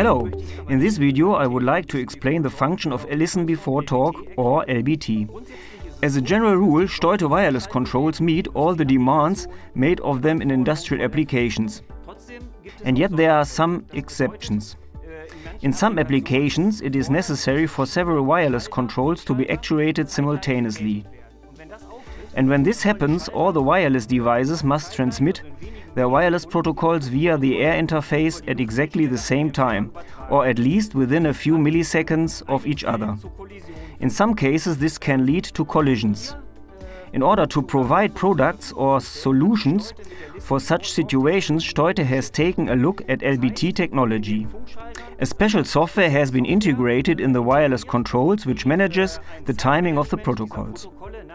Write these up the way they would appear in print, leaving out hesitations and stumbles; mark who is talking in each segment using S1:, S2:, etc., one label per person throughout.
S1: Hello! In this video I would like to explain the function of Listen Before Talk, or LBT. As a general rule, Stolte wireless controls meet all the demands made of them in industrial applications. And yet there are some exceptions. In some applications it is necessary for several wireless controls to be actuated simultaneously. And when this happens, all the wireless devices must transmit their wireless protocols via the air interface at exactly the same time, or at least within a few milliseconds of each other. In some cases this can lead to collisions. In order to provide products or solutions for such situations, Stolte has taken a look at LBT technology. A special software has been integrated in the wireless controls which manages the timing of the protocols.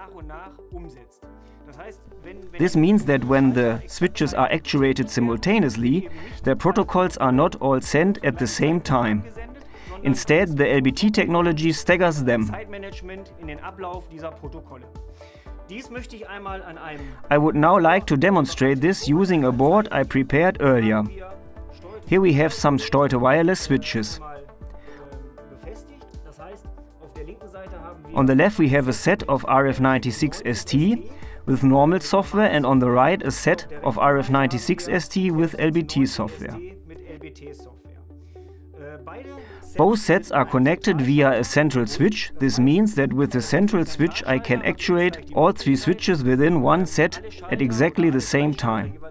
S1: This means that when the switches are actuated simultaneously, their protocols are not all sent at the same time. Instead, the LBT technology staggers them. I would now like to demonstrate this using a board I prepared earlier. Here we have some Stolte wireless switches. On the left we have a set of RF96ST with normal software, and on the right a set of RF96ST with LBT software. Both sets are connected via a central switch. This means that with the central switch I can actuate all three switches within one set at exactly the same time.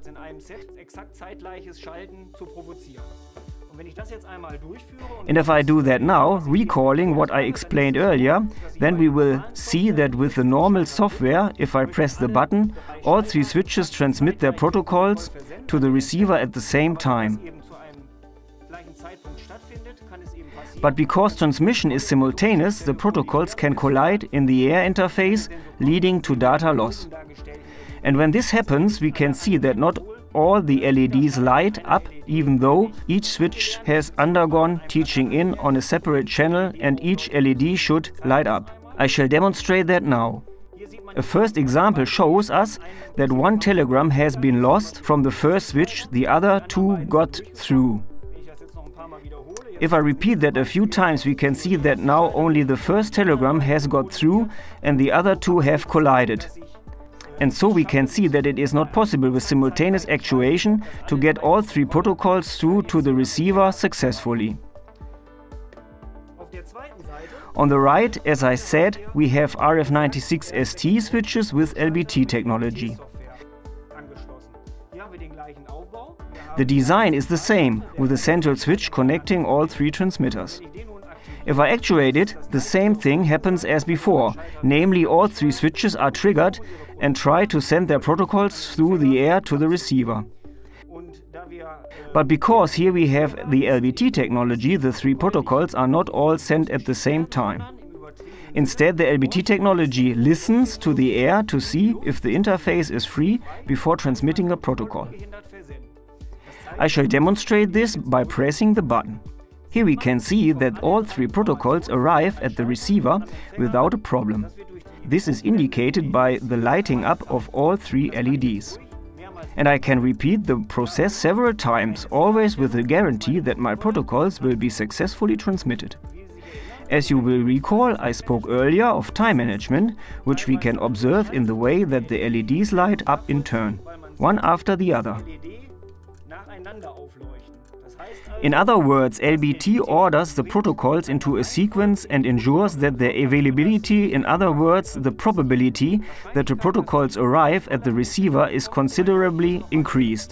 S1: And if I do that now, recalling what I explained earlier, then we will see that with the normal software, if I press the button, all three switches transmit their protocols to the receiver at the same time. But because transmission is simultaneous, the protocols can collide in the air interface, leading to data loss. And when this happens, we can see that not all the LEDs light up, even though each switch has undergone teaching in on a separate channel and each LED should light up. I shall demonstrate that now. A first example shows us that one telegram has been lost from the first switch, the other two got through. If I repeat that a few times, we can see that now only the first telegram has got through and the other two have collided. And so we can see that it is not possible with simultaneous actuation to get all three protocols through to the receiver successfully. On the right, as I said, we have RF96ST switches with LBT technology. The design is the same, with a central switch connecting all three transmitters. If I actuate it, the same thing happens as before, namely all three switches are triggered and try to send their protocols through the air to the receiver. But because here we have the LBT technology, the three protocols are not all sent at the same time. Instead, the LBT technology listens to the air to see if the interface is free before transmitting a protocol. I shall demonstrate this by pressing the button. Here we can see that all three protocols arrive at the receiver without a problem. This is indicated by the lighting up of all three LEDs. And I can repeat the process several times, always with the guarantee that my protocols will be successfully transmitted. As you will recall, I spoke earlier of time management, which we can observe in the way that the LEDs light up in turn, one after the other. In other words, LBT orders the protocols into a sequence and ensures that their availability, in other words, the probability that the protocols arrive at the receiver, is considerably increased.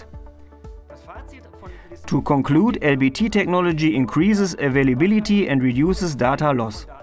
S1: To conclude, LBT technology increases availability and reduces data loss.